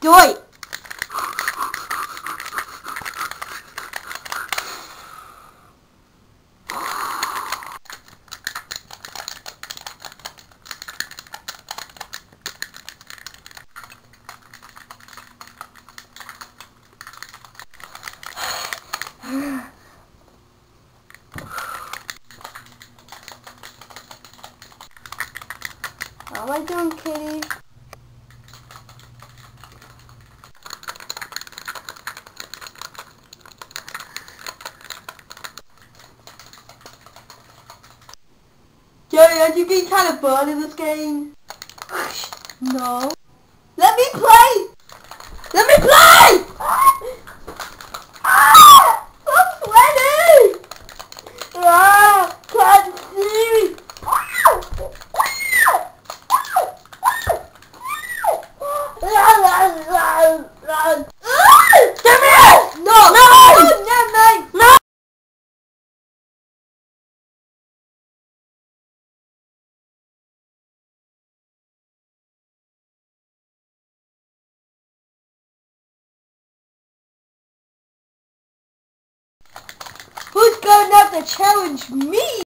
Do it! How am I doing, kitty? Jerry, aren't you getting kind of bored in this game? No. Let me play! Let me play! Ah! I'm sweating! Ah! Can't see! Come here! No! No! No! No! Who's going to have to challenge me?